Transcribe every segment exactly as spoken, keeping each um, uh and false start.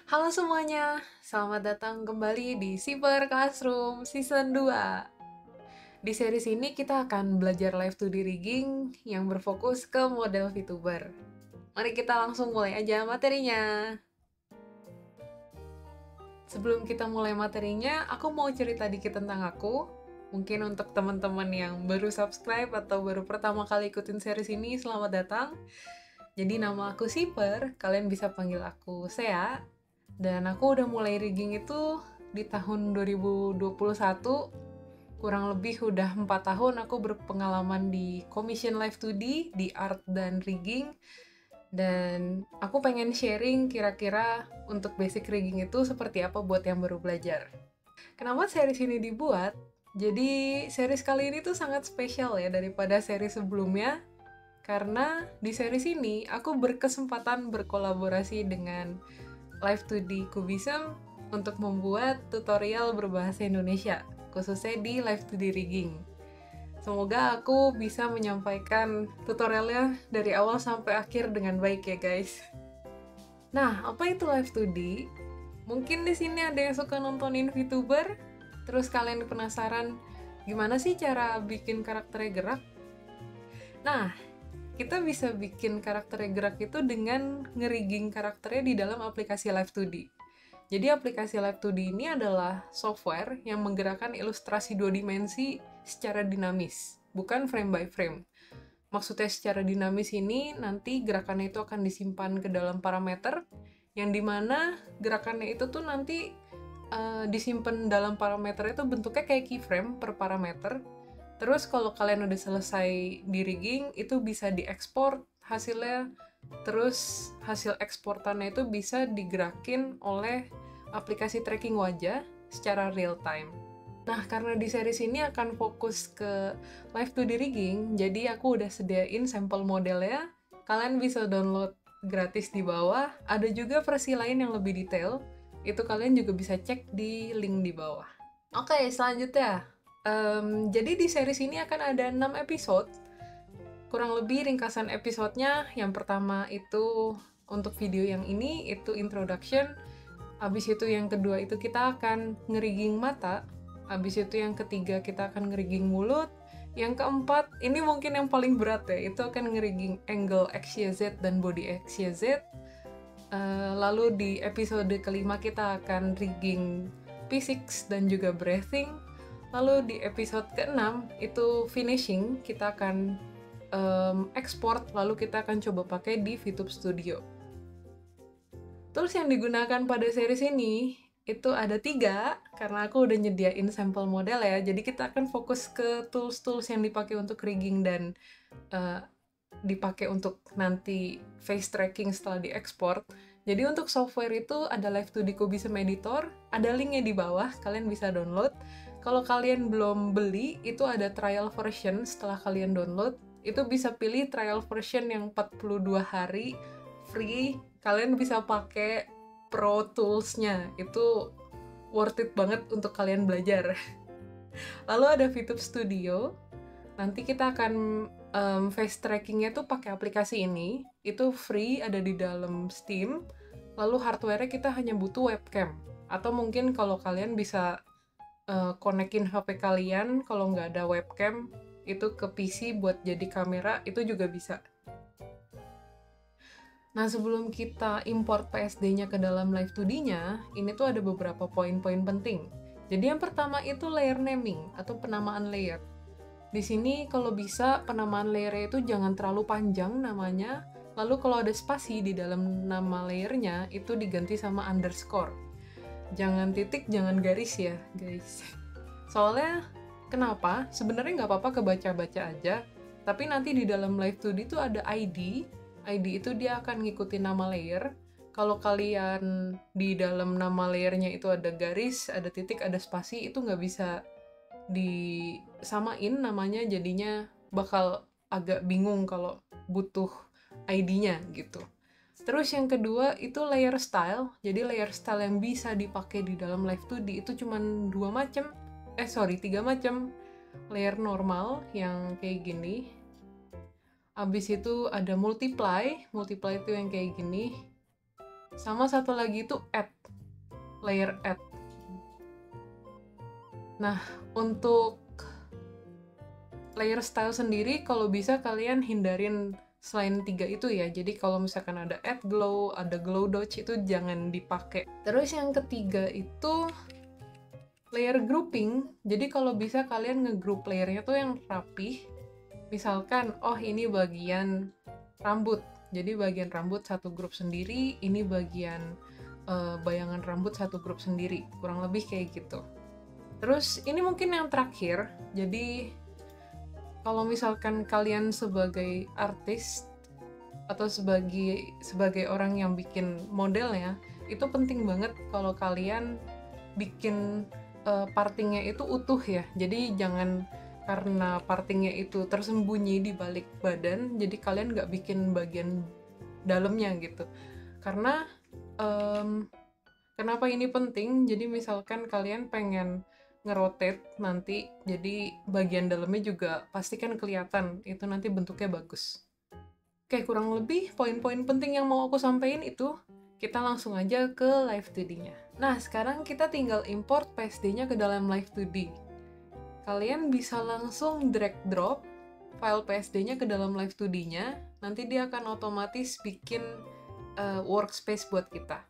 Halo semuanya, selamat datang kembali di Cyber Classroom Season dua. Di series ini kita akan belajar live dua D rigging yang berfokus ke model VTuber. Mari kita langsung mulai aja materinya. Sebelum kita mulai materinya, aku mau cerita dikit tentang aku. Mungkin untuk teman-teman yang baru subscribe atau baru pertama kali ikutin series ini, selamat datang. Jadi nama aku Siper, kalian bisa panggil aku Sea. Dan aku udah mulai rigging itu di tahun dua ribu dua puluh satu. Kurang lebih udah empat tahun aku berpengalaman di commission live dua D, di art dan rigging. Dan aku pengen sharing kira-kira untuk basic rigging itu seperti apa buat yang baru belajar. Kenapa series ini dibuat? Jadi series kali ini tuh sangat spesial ya daripada series sebelumnya. Karena di series ini aku berkesempatan berkolaborasi dengan Live dua D Cubism untuk membuat tutorial berbahasa Indonesia, khususnya di Live dua D Rigging. Semoga aku bisa menyampaikan tutorialnya dari awal sampai akhir dengan baik ya guys. Nah, apa itu Live dua D? Mungkin di sini ada yang suka nontonin VTuber, terus kalian penasaran gimana sih cara bikin karakternya gerak? Nah, kita bisa bikin karakternya gerak itu dengan ngerigging karakternya di dalam aplikasi Live dua D. Jadi aplikasi Live dua D ini adalah software yang menggerakkan ilustrasi dua dimensi secara dinamis, bukan frame by frame. Maksudnya secara dinamis ini nanti gerakannya itu akan disimpan ke dalam parameter, yang dimana gerakannya itu tuh nanti uh, disimpan dalam parameter itu bentuknya kayak keyframe per parameter. Terus kalau kalian udah selesai di rigging, itu bisa diekspor hasilnya. Terus hasil eksportannya itu bisa digerakin oleh aplikasi tracking wajah secara real time. Nah, karena di series ini akan fokus ke live dua D rigging, jadi aku udah sediain sampel modelnya. Kalian bisa download gratis di bawah. Ada juga versi lain yang lebih detail. Itu kalian juga bisa cek di link di bawah. Oke, selanjutnya. Um, jadi di series ini akan ada enam episode. Kurang lebih ringkasan episodenya, yang pertama itu untuk video yang ini, itu introduction. Habis itu yang kedua itu kita akan ngerigging mata. Habis itu yang ketiga kita akan ngerigging mulut. Yang keempat, ini mungkin yang paling berat ya, itu akan ngerigging angle X Y Z dan body X Y Z. Uh, lalu di episode kelima kita akan rigging physics dan juga breathing. Lalu di episode keenam itu finishing, kita akan um, export, lalu kita akan coba pakai di VTube Studio. Tools yang digunakan pada series ini itu ada tiga, karena aku udah nyediain sampel model ya, jadi kita akan fokus ke tools-tools yang dipakai untuk rigging dan uh, dipakai untuk nanti face tracking setelah diekspor. Jadi untuk software itu ada Live dua D Cubism Editor, ada linknya di bawah, kalian bisa download. Kalau kalian belum beli, itu ada trial version setelah kalian download. Itu bisa pilih trial version yang empat puluh dua hari, free. Kalian bisa pakai Pro Tools-nya, itu worth it banget untuk kalian belajar. Lalu ada VTube Studio, nanti kita akan um, face tracking-nya tuh pakai aplikasi ini. Itu free, ada di dalam Steam. Lalu hardware-nya kita hanya butuh webcam. Atau mungkin kalau kalian bisa uh, konekin H P kalian, kalau nggak ada webcam, itu ke P C buat jadi kamera, itu juga bisa. Nah, sebelum kita import P S D-nya ke dalam Live dua D-nya, ini tuh ada beberapa poin-poin penting. Jadi yang pertama itu layer naming, atau penamaan layer. Di sini kalau bisa penamaan layernya itu jangan terlalu panjang namanya, lalu kalau ada spasi di dalam nama layernya itu diganti sama underscore. Jangan titik, jangan garis ya guys. Soalnya kenapa? Sebenarnya nggak apa-apa kebaca-baca aja, tapi nanti di dalam Live dua D itu ada I D. I D itu dia akan ngikutin nama layer. Kalau kalian di dalam nama layernya itu ada garis, ada titik, ada spasi, itu nggak bisa disamain namanya, jadinya bakal agak bingung kalau butuh I D-nya gitu. Terus yang kedua itu layer style. Jadi layer style yang bisa dipakai di dalam Live dua D itu cuma dua macam. Eh sorry, tiga macam. Layer normal yang kayak gini. Abis itu ada multiply. Multiply itu yang kayak gini. Sama satu lagi itu add. layer add. Nah, untuk layer style sendiri kalau bisa kalian hindarin selain tiga itu ya. Jadi kalau misalkan ada add glow, ada glow dodge, itu jangan dipakai. Terus yang ketiga itu layer grouping. Jadi kalau bisa kalian ngegroup layernya tuh yang rapih. Misalkan, oh ini bagian rambut, jadi bagian rambut satu grup sendiri, ini bagian uh, bayangan rambut satu grup sendiri, kurang lebih kayak gitu. Terus ini mungkin yang terakhir, jadi kalau misalkan kalian sebagai artis atau sebagai sebagai orang yang bikin modelnya, itu penting banget kalau kalian bikin uh, partingnya itu utuh ya. Jadi jangan karena partingnya itu tersembunyi di balik badan, jadi kalian nggak bikin bagian dalamnya gitu. Karena um, kenapa ini penting? Jadi misalkan kalian pengen ngerotate nanti, jadi bagian dalamnya juga pasti kan kelihatan, itu nanti bentuknya bagus. Oke, kurang lebih poin-poin penting yang mau aku sampaikan itu. Kita langsung aja ke Live dua D-nya. Nah, sekarang kita tinggal import P S D-nya ke dalam Live dua D. Kalian bisa langsung drag drop file P S D-nya ke dalam Live dua D-nya, nanti dia akan otomatis bikin uh, workspace buat kita.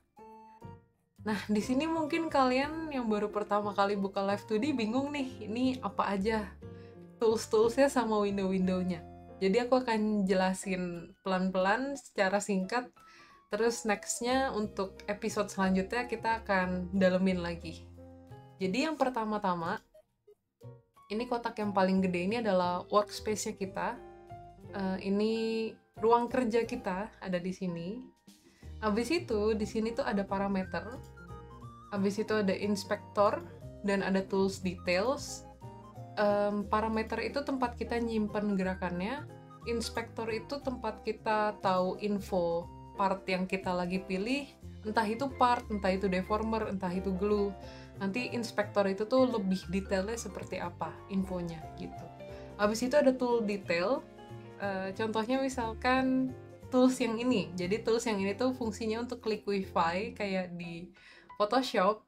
Nah, di sini mungkin kalian yang baru pertama kali buka Live dua D bingung nih, ini apa aja tools-toolsnya sama window-windownya. Jadi aku akan jelasin pelan-pelan secara singkat, terus next-nya untuk episode selanjutnya kita akan dalemin lagi. Jadi yang pertama-tama, ini kotak yang paling gede ini adalah workspace-nya kita. Uh, ini ruang kerja kita ada di sini. Habis itu di sini tuh ada parameter. Habis itu ada inspector dan ada tools details. Um, parameter itu tempat kita nyimpen gerakannya. Inspector itu tempat kita tahu info part yang kita lagi pilih. Entah itu part, entah itu deformer, entah itu glue. Nanti inspektor itu tuh lebih detailnya seperti apa infonya gitu. Habis itu ada tool detail, uh, contohnya misalkan tools yang ini. Jadi tools yang ini tuh fungsinya untuk liquify kayak di Photoshop.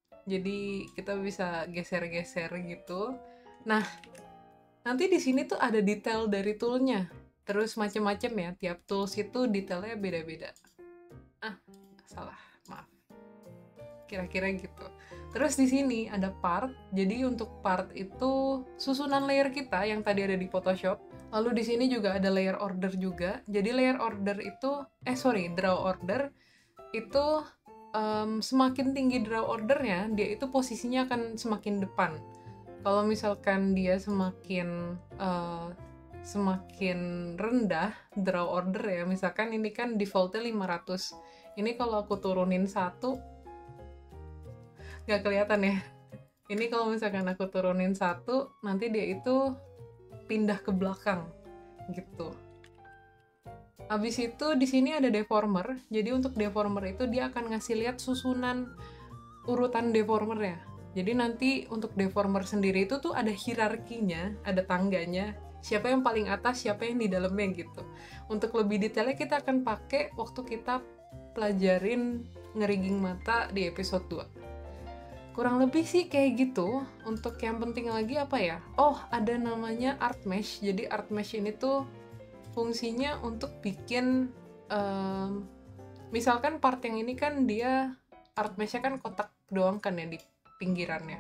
Jadi kita bisa geser-geser gitu. Nah, nanti di sini tuh ada detail dari toolnya. Terus macam-macam ya, tiap tools itu detailnya beda-beda. Ah, salah, maaf. Kira-kira gitu. Terus di sini ada part. Jadi untuk part itu susunan layer kita yang tadi ada di Photoshop. Lalu di sini juga ada layer order juga. Jadi layer order itu eh sorry, draw order itu um, semakin tinggi draw ordernya, dia itu posisinya akan semakin depan. Kalau misalkan dia semakin uh, semakin rendah draw order ya, misalkan ini kan defaultnya lima ratus. Ini kalau aku turunin satu nggak kelihatan ya. Ini kalau misalkan aku turunin satu, nanti dia itu pindah ke belakang gitu. Habis itu di sini ada deformer. Jadi untuk deformer itu dia akan ngasih lihat susunan urutan deformernya. Jadi nanti untuk deformer sendiri itu tuh ada hierarkinya, ada tangganya. Siapa yang paling atas, siapa yang di dalamnya gitu. Untuk lebih detailnya kita akan pakai waktu kita pelajarin ngerigging mata di episode dua. Kurang lebih sih kayak gitu. Untuk yang penting lagi apa ya? Oh, ada namanya art mesh. Jadi art mesh ini tuh fungsinya untuk bikin um, misalkan part yang ini kan dia art mesh-nya kan kotak doang kan ya di pinggirannya.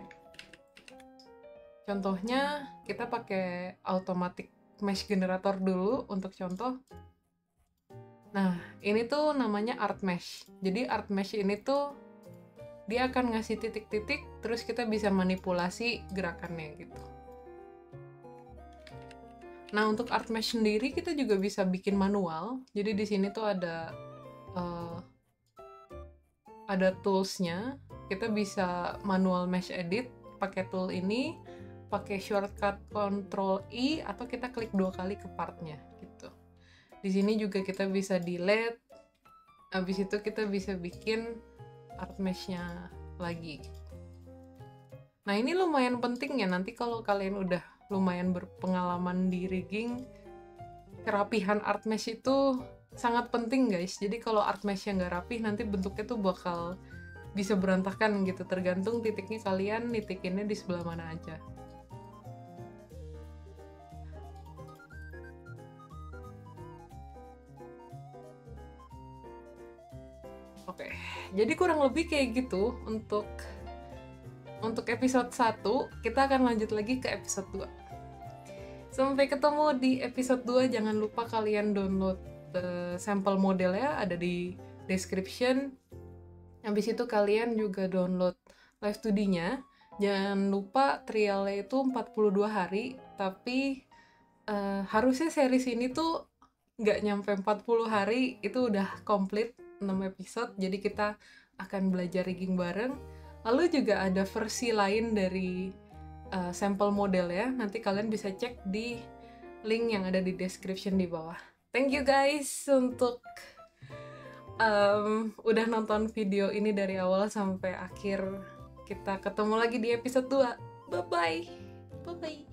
Contohnya kita pakai automatic mesh generator dulu untuk contoh. Nah, ini tuh namanya art mesh. Jadi art mesh ini tuh dia akan ngasih titik-titik, terus kita bisa manipulasi gerakannya gitu. Nah, untuk art mesh sendiri kita juga bisa bikin manual. Jadi di sini tuh ada uh, ada toolsnya. Kita bisa manual mesh edit pakai tool ini, pakai shortcut control I atau kita klik dua kali ke partnya gitu. Di sini juga kita bisa delete. Habis itu kita bisa bikin art mesh-nya lagi. Nah, ini lumayan penting ya nanti kalau kalian udah lumayan berpengalaman di rigging, kerapihan art mesh itu sangat penting guys. Jadi kalau art mesh-nya nggak rapih nanti bentuknya tuh bakal bisa berantakan gitu, tergantung titiknya kalian nitikinnya di sebelah mana aja. Oke, jadi kurang lebih kayak gitu untuk untuk episode satu. Kita akan lanjut lagi ke episode dua. Sampai ketemu di episode dua. Jangan lupa kalian download uh, sampel modelnya, ada di description. Habis itu kalian juga download Live dua D-nya. Jangan lupa trialnya itu empat puluh dua hari, tapi uh, harusnya series ini tuh nggak nyampe empat puluh hari, itu udah komplit enam episode, jadi kita akan belajar rigging bareng. Lalu juga ada versi lain dari uh, sampel model ya, nanti kalian bisa cek di link yang ada di description di bawah. Thank you guys untuk um, udah nonton video ini dari awal sampai akhir. Kita ketemu lagi di episode dua. Bye-bye. Bye-bye.